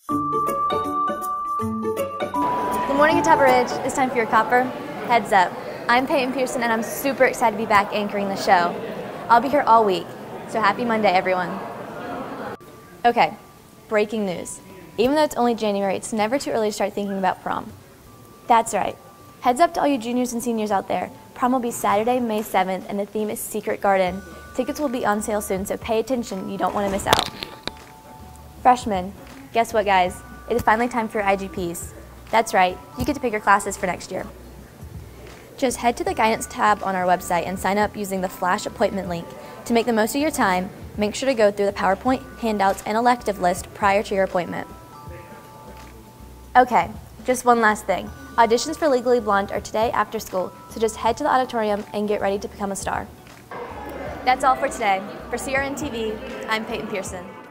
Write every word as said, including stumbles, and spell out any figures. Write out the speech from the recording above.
Good morning, Catawba Ridge. It's time for your copper. Heads up. I'm Peyton Pearson, and I'm super excited to be back anchoring the show. I'll be here all week, so happy Monday, everyone. Okay, breaking news. Even though it's only January, it's never too early to start thinking about prom. That's right. Heads up to all you juniors and seniors out there. Prom will be Saturday, May seventh, and the theme is Secret Garden. Tickets will be on sale soon, so pay attention. You don't want to miss out. Freshmen, guess what, guys? It is finally time for your I G Ps. That's right, you get to pick your classes for next year. Just head to the guidance tab on our website and sign up using the Flash appointment link. To make the most of your time, make sure to go through the PowerPoint, handouts, and elective list prior to your appointment. Okay, just one last thing. Auditions for Legally Blonde are today after school, so just head to the auditorium and get ready to become a star. That's all for today. For C R N T V, I'm Peyton Pearson.